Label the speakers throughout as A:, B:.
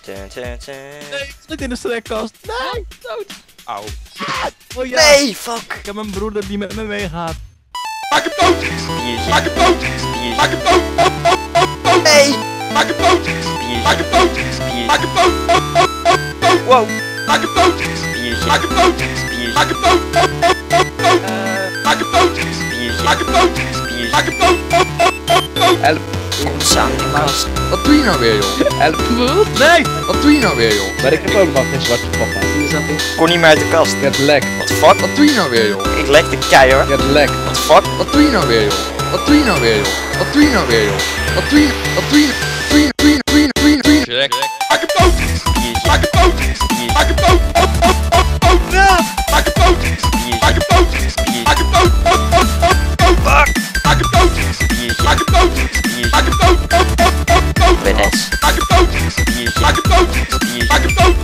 A: Nee, zit in de strekkast. Nee, dood.
B: Auw.
A: Oh ja.
C: Nee, fuck.
A: Ik heb een broeder die met me meegaat.
B: Maak hem dood! Maak hem dood! Maak hem dood!
C: Nee.
B: Maak hem dood! Maak hem dood! Maak hem dood!
C: Wow.
B: Maak hem dood! Maak hem dood! Maak hem dood! Maak hem dood! Maak hem dood! Maak hem dood!
D: Help.
C: Kom samen in kast.
D: Wat doe je nou weer, joh? Help.
A: Nee.
D: Wat doe je nou weer, joh? Maar ik heb ook nog een zwarte papa.
C: Kon niet meer uit de kast.
D: Get lek.
C: What the fuck?
D: Wat doe je nou weer, joh?
C: Ik lek de keihard.
D: Get lek.
C: What the fuck?
D: Wat doe je nou weer, joh? Wat doe je nou weer, joh? Wat doe je nou weer, joh? Wat doe je? Wat doe je? Doe je? Doe je? Doe je? Doe je? Doe je?
B: Check. Maak hem dood! Maak hem dood! Maak hem dood! Maak hem dood! Maak hem dood! Maak hem dood!
C: Fuck.
B: Maak hem dood! Maak hem dood! Maak hem dood!
C: Badass.
B: Maak hem dood! Maak hem dood! Maak hem dood!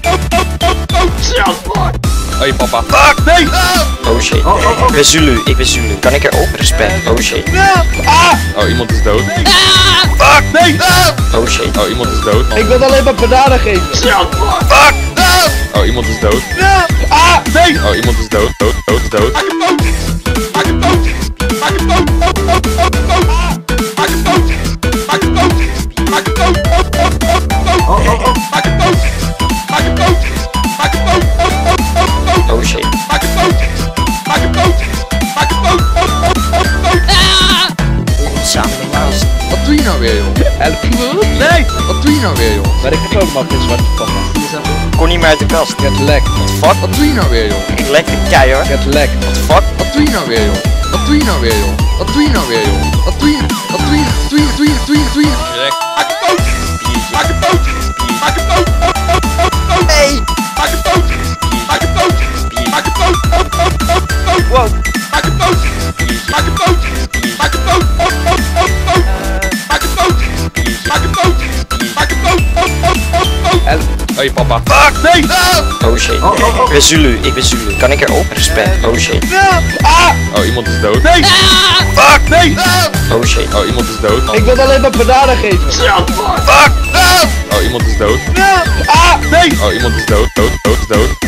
D: Hey papa.
C: Fuck. Nee. Oh shit. Ik ben Zulu. Ik ben Zulu. Kan ik erop? Respect. Oh shit.
D: Oh, iemand is dood.
C: Fuck. Nee. Oh shit.
D: Oh, iemand is dood.
E: Ik wil alleen maar bananen geven.
C: Fuck.
D: Oh, iemand is dood.
A: Nee.
D: Oh, iemand is dood. Dood. Dood is dood.
B: Maak hem dood! Maak hem dood! Maak hem dood! Maak hem dood! Maak hem dood! Maak hem dood! Maak hem dood! Maak hem dood! Maak hem dood! Maak hem dood!
C: Oh shit.
B: Maak hem dood! Maak hem dood! Maak hem dood!
C: Kom samen in kast.
D: Wat doe je nou weer, joh? Help.
A: Nee.
D: Wat doe je nou weer, joh?
E: Maar ik heb ook nog een zwarte papa.
C: Kon niet meer uit de kast.
D: Get lek.
C: What the fuck?
D: Wat doe je nou weer, joh?
C: Ik lek de keihard.
D: Get lek.
C: What the fuck?
D: Wat doe je nou weer, joh? Wat doe je nou weer, joh? Wat doe je nou weer, joh? Wat doe je? Wat doe je? Doe je? Doe je? Doe je? Doe je?
B: Maak hem dood! Maak hem dood! Maak hem dood!
C: Nee.
B: Maak hem dood! Maak hem dood! Maak hem dood!
C: Wow.
B: Maak hem dood! Maak hem dood! Maak hem dood! Maak hem dood! Maak hem dood! Maak hem dood!
D: Help. Hey papa.
C: Fuck. Nee. Oh shit. Ik ben Zulu. Ik ben Zulu. Kan ik erop? Respect. Oh shit.
D: Oh, iemand is dood.
A: Nee.
C: Fuck. Nee. Oh shit.
D: Oh, iemand is dood.
E: Ik wil alleen maar bananen geven.
C: Fuck.
D: Oh, iemand is dood.
A: Nee.
D: Oh, iemand is dood. Dood. Dood is dood.